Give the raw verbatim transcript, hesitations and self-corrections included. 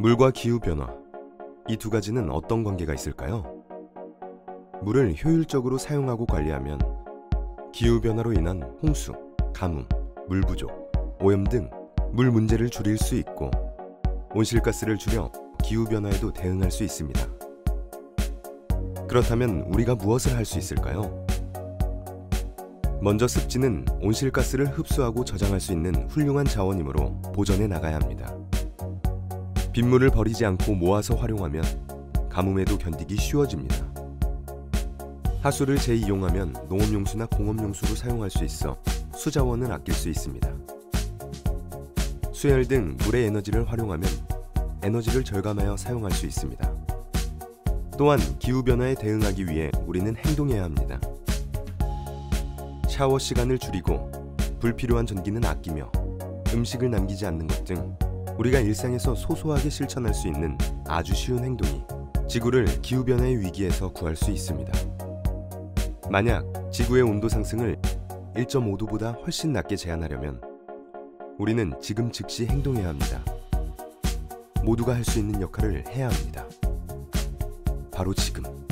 물과 기후변화, 이 두 가지는 어떤 관계가 있을까요? 물을 효율적으로 사용하고 관리하면 기후변화로 인한 홍수, 가뭄, 물 부족, 오염 등 물 문제를 줄일 수 있고 온실가스를 줄여 기후변화에도 대응할 수 있습니다. 그렇다면 우리가 무엇을 할 수 있을까요? 먼저 습지는 온실가스를 흡수하고 저장할 수 있는 훌륭한 자원이므로 보존해 나가야 합니다. 빗물을 버리지 않고 모아서 활용하면 가뭄에도 견디기 쉬워집니다. 하수를 재이용하면 농업용수나 공업용수로 사용할 수 있어 수자원을 아낄 수 있습니다. 수열 등 물의 에너지를 활용하면 에너지를 절감하여 사용할 수 있습니다. 또한 기후변화에 대응하기 위해 우리는 행동해야 합니다. 샤워 시간을 줄이고 불필요한 전기는 아끼며 음식을 남기지 않는 것 등 우리가 일상에서 소소하게 실천할 수 있는 아주 쉬운 행동이 지구를 기후변화의 위기에서 구할 수 있습니다. 만약 지구의 온도 상승을 일 점 오 도보다 훨씬 낮게 제한하려면 우리는 지금 즉시 행동해야 합니다. 모두가 할 수 있는 역할을 해야 합니다. 바로 지금.